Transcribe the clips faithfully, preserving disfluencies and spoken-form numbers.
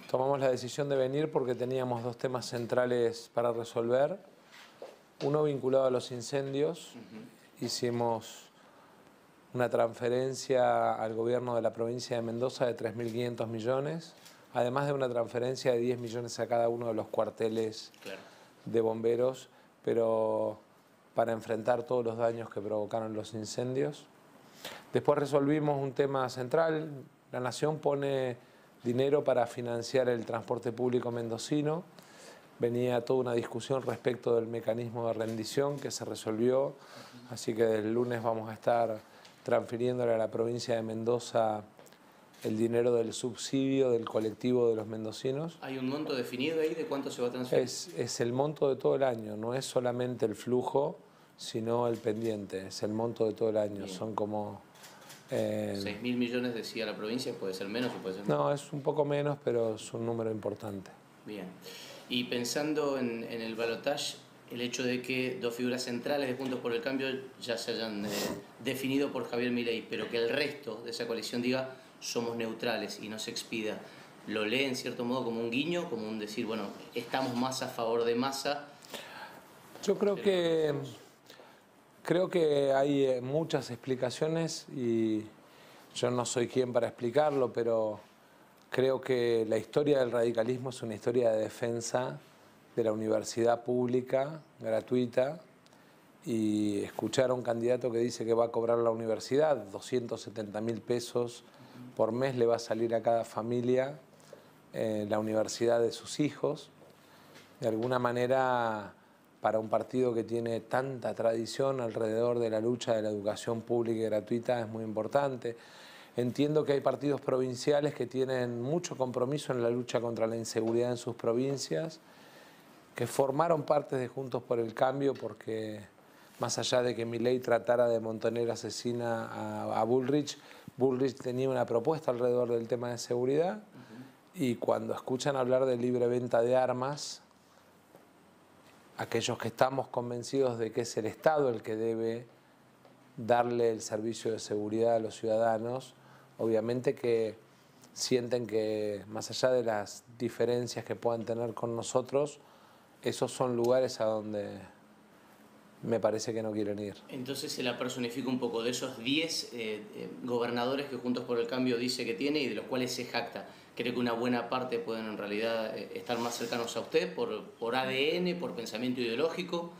Tomamos la decisión de venir porque teníamos dos temas centrales para resolver. Uno vinculado a los incendios. Uh-huh. Hicimos una transferencia al gobierno de la provincia de Mendoza de tres mil quinientos millones, además de una transferencia de diez millones a cada uno de los cuarteles claro. de bomberos, pero para enfrentar todos los daños que provocaron los incendios. Después resolvimos un tema central. La Nación pone dinero para financiar el transporte público mendocino. Venía toda una discusión respecto del mecanismo de rendición que se resolvió, así que el lunes vamos a estar transfiriéndole a la provincia de Mendoza el dinero del subsidio del colectivo de los mendocinos. ¿Hay un monto definido ahí de cuánto se va a transferir? Es, es el monto de todo el año, no es solamente el flujo, sino el pendiente, es el monto de todo el año. Bien. Son como... Eh, seis mil millones decía la provincia, puede ser menos o puede ser más. No, es un poco menos, pero es un número importante. Bien. Y pensando en, en el balotaje, el hecho de que dos figuras centrales de Juntos por el Cambio ya se hayan eh, definido por Javier Milei, pero que el resto de esa coalición diga somos neutrales y no se expida, ¿lo lee en cierto modo como un guiño, como un decir, bueno, estamos más a favor de Massa? Yo creo que... Creo que hay muchas explicaciones y yo no soy quien para explicarlo, pero creo que la historia del radicalismo es una historia de defensa de la universidad pública, gratuita, y escuchar a un candidato que dice que va a cobrar la universidad, doscientos setenta mil pesos por mes le va a salir a cada familia eh, la universidad de sus hijos, de alguna manera... Para un partido que tiene tanta tradición alrededor de la lucha de la educación pública y gratuita es muy importante. Entiendo que hay partidos provinciales que tienen mucho compromiso en la lucha contra la inseguridad en sus provincias, que formaron parte de Juntos por el Cambio porque más allá de que Milei tratara de montonera asesina a, a Bullrich, Bullrich tenía una propuesta alrededor del tema de seguridad. Uh-huh. Y cuando escuchan hablar de libre venta de armas, aquellos que estamos convencidos de que es el Estado el que debe darle el servicio de seguridad a los ciudadanos, obviamente que sienten que más allá de las diferencias que puedan tener con nosotros, esos son lugares a donde me parece que no quieren ir. Entonces se la personifica un poco de esos diez eh, eh, gobernadores que Juntos por el Cambio dice que tiene y de los cuales se jacta. ¿Cree que una buena parte pueden en realidad eh, estar más cercanos a usted por, por A D N, por pensamiento ideológico?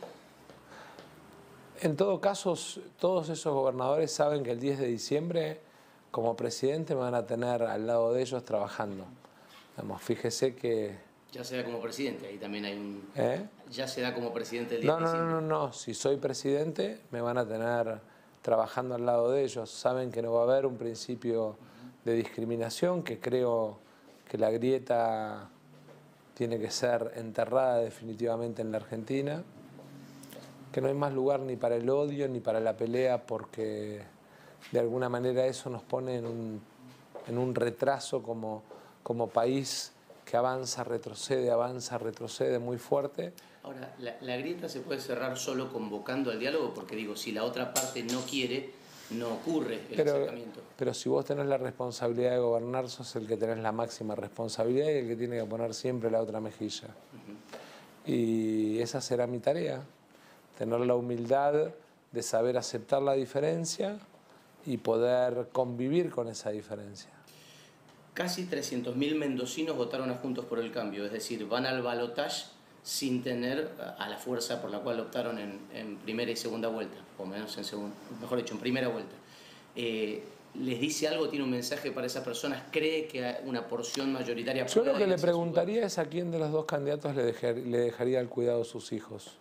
En todo caso, todos esos gobernadores saben que el diez de diciembre, como presidente, me van a tener al lado de ellos trabajando. Digamos, fíjese que... Ya se da como presidente, ahí también hay un... ¿Eh? Ya se da como presidente el diez no, de diciembre. No, no, no, no, si soy presidente me van a tener trabajando al lado de ellos. Saben que no va a haber un principio de discriminación, que creo que la grieta tiene que ser enterrada definitivamente en la Argentina, que no hay más lugar ni para el odio ni para la pelea porque de alguna manera eso nos pone en un, en un retraso como, como país que avanza, retrocede, avanza, retrocede muy fuerte. Ahora, la, la grieta se puede cerrar solo convocando al diálogo, porque digo, si la otra parte no quiere, no ocurre el pero, acercamiento. Pero si vos tenés la responsabilidad de gobernar, sos el que tenés la máxima responsabilidad y el que tiene que poner siempre la otra mejilla. Uh-huh. Y esa será mi tarea, tener la humildad de saber aceptar la diferencia y poder convivir con esa diferencia. Casi trescientos mil mendocinos votaron a Juntos por el Cambio, es decir, van al balotaje sin tener a la fuerza por la cual optaron en, en primera y segunda vuelta, o menos en segunda, mejor dicho, en primera vuelta. Eh, ¿Les dice algo, tiene un mensaje para esas personas? ¿Cree que una porción mayoritaria... Yo lo que le preguntaría es a quién de los dos candidatos le, dejar, le dejaría al cuidado de sus hijos.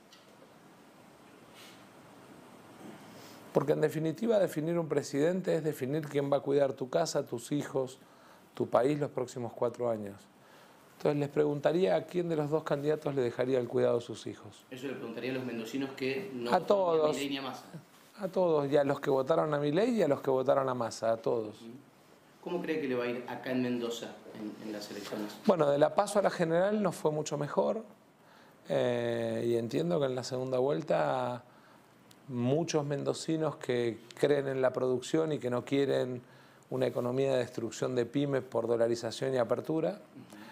Porque en definitiva definir un presidente es definir quién va a cuidar tu casa, tus hijos, tu país los próximos cuatro años. Entonces les preguntaría a quién de los dos candidatos le dejaría el cuidado de sus hijos. Eso le preguntaría a los mendocinos que no a todos, a Milei ni a Massa. A todos, y a los que votaron a Milei y a los que votaron a Massa, a todos. ¿Cómo cree que le va a ir acá en Mendoza en, en las elecciones? Bueno, de la PASO a la general nos fue mucho mejor eh, y entiendo que en la segunda vuelta muchos mendocinos que creen en la producción y que no quieren una economía de destrucción de pymes por dolarización y apertura,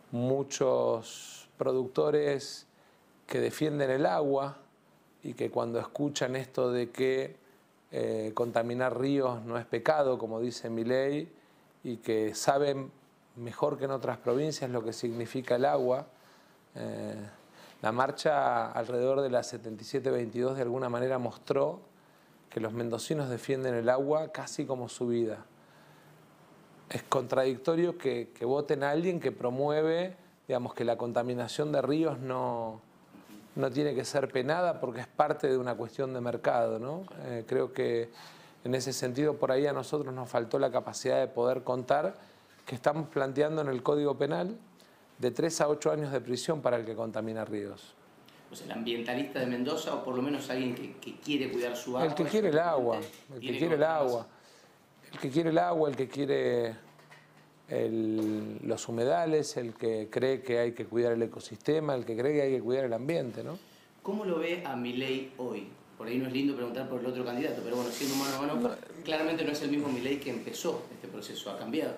muchos productores que defienden el agua y que cuando escuchan esto de que eh, contaminar ríos no es pecado, como dice Milei, y que saben mejor que en otras provincias lo que significa el agua, eh, la marcha alrededor de la setenta y siete veintidós de alguna manera mostró que los mendocinos defienden el agua casi como su vida. Es contradictorio que, que voten a alguien que promueve, digamos, que la contaminación de ríos no, no tiene que ser penada porque es parte de una cuestión de mercado, ¿no? Eh, creo que en ese sentido por ahí a nosotros nos faltó la capacidad de poder contar que estamos planteando en el Código Penal de tres a ocho años de prisión para el que contamina ríos. O sea, el ambientalista de Mendoza, o por lo menos alguien que, que quiere cuidar su agua. El que quiere el agua, el que quiere el agua, el que quiere el agua, el que quiere el, los humedales, el que cree que hay que cuidar el ecosistema, el que cree que hay que cuidar el ambiente, ¿no? ¿Cómo lo ve a Milei hoy? Por ahí no es lindo preguntar por el otro candidato, pero bueno, siendo mano a mano, no, claramente no es el mismo Milei que empezó este proceso, ha cambiado.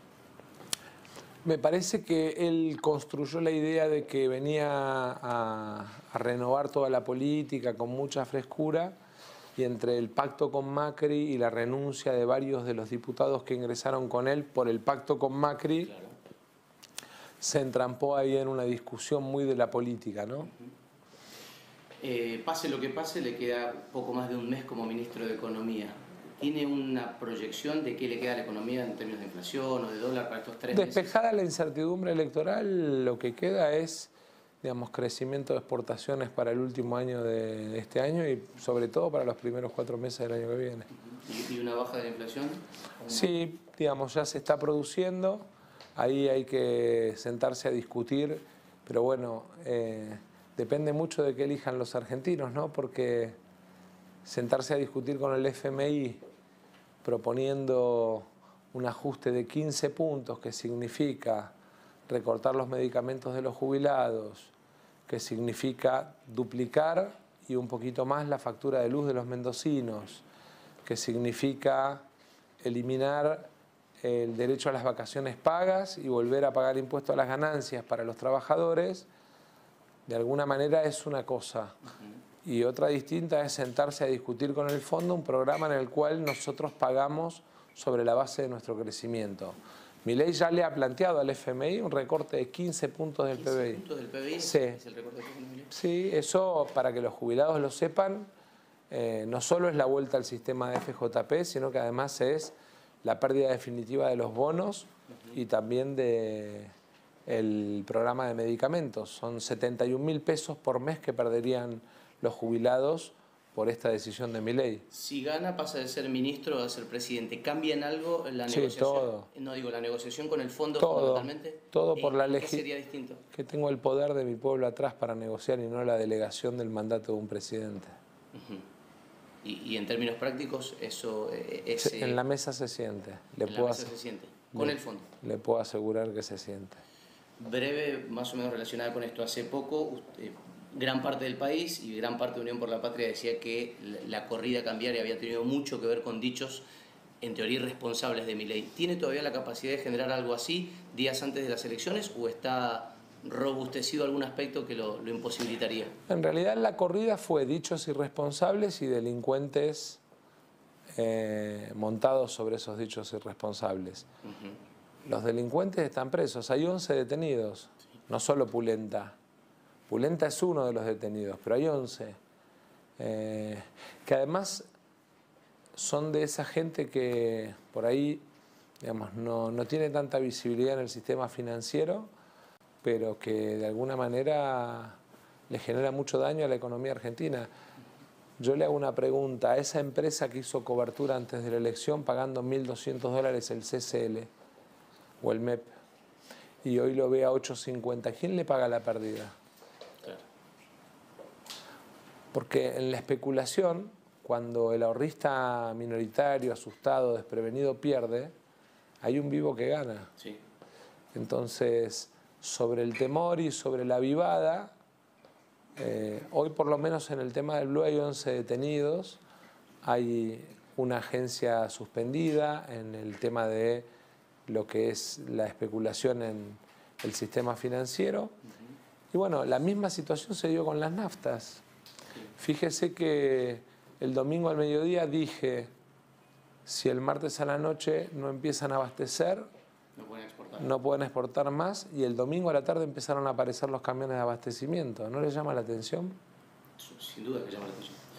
Me parece que él construyó la idea de que venía a, a renovar toda la política con mucha frescura, y entre el pacto con Macri y la renuncia de varios de los diputados que ingresaron con él por el pacto con Macri, claro, se entrampó ahí en una discusión muy de la política, ¿no? Uh-huh. eh, pase lo que pase, le queda poco más de un mes como ministro de Economía. ¿Tiene una proyección de qué le queda a la economía en términos de inflación o de dólar para estos tres meses? Despejada la incertidumbre electoral, lo que queda es, digamos, crecimiento de exportaciones para el último año de este año y sobre todo para los primeros cuatro meses del año que viene. ¿Y una baja de la inflación? Sí, digamos, ya se está produciendo, ahí hay que sentarse a discutir, pero bueno, eh, depende mucho de qué elijan los argentinos, ¿no? Porque sentarse a discutir con el F M I proponiendo un ajuste de quince puntos que significa recortar los medicamentos de los jubilados, que significa duplicar y un poquito más la factura de luz de los mendocinos, que significa eliminar el derecho a las vacaciones pagas y volver a pagar impuestos a las ganancias para los trabajadores, de alguna manera es una cosa. Y otra distinta es sentarse a discutir con el fondo un programa en el cual nosotros pagamos sobre la base de nuestro crecimiento. Milei ya le ha planteado al F M I un recorte de quince puntos del P B I. ¿quince puntos del P B I? Sí. ¿Es el recorte de Milei? Sí, eso para que los jubilados lo sepan, eh, no solo es la vuelta al sistema de F J P, sino que además es la pérdida definitiva de los bonos uh-huh. y también de el programa de medicamentos. Son setenta y un mil pesos por mes que perderían los jubilados por esta decisión de Milei. Si gana, pasa de ser ministro a ser presidente. ¿Cambia en algo la sí, negociación? Todo. No digo, la negociación con el fondo todo, fundamentalmente. Todo por la legislación. ¿Qué sería distinto? Que tengo el poder de mi pueblo atrás para negociar y no la delegación del mandato de un presidente. Uh-huh. y, y en términos prácticos, eso... Eh, ese, en la mesa se siente. Le en puedo la mesa se siente. Con le, el fondo. Le puedo asegurar que se siente. Breve, más o menos relacionada con esto. Hace poco, usted, gran parte del país y gran parte de Unión por la Patria decía que la corrida cambiaria había tenido mucho que ver con dichos, en teoría, irresponsables de Milei. ¿Tiene todavía la capacidad de generar algo así días antes de las elecciones o está robustecido algún aspecto que lo, lo imposibilitaría? En realidad la corrida fue dichos irresponsables y delincuentes eh, montados sobre esos dichos irresponsables. Uh-huh. Los delincuentes están presos, hay once detenidos, sí. No solo Pulenta. Pulenta es uno de los detenidos, pero hay once. Eh, que además son de esa gente que por ahí, digamos, no, no tiene tanta visibilidad en el sistema financiero, pero que de alguna manera le genera mucho daño a la economía argentina. Yo le hago una pregunta a esa empresa que hizo cobertura antes de la elección pagando mil doscientos dólares el C C L o el M E P y hoy lo ve a ocho cincuenta. ¿Quién le paga la pérdida? Claro. Porque en la especulación, cuando el ahorrista minoritario, asustado, desprevenido pierde, hay un vivo que gana. Sí. Entonces, sobre el temor y sobre la vivada, eh, hoy por lo menos en el tema del Blue hay once detenidos, hay una agencia suspendida en el tema de lo que es la especulación en, el sistema financiero. Y bueno, la misma situación se dio con las naftas. Fíjese que el domingo al mediodía dije, si el martes a la noche no empiezan a abastecer, no pueden exportar, no pueden exportar más, y el domingo a la tarde empezaron a aparecer los camiones de abastecimiento. ¿No les llama la atención? Sin duda que llama la atención.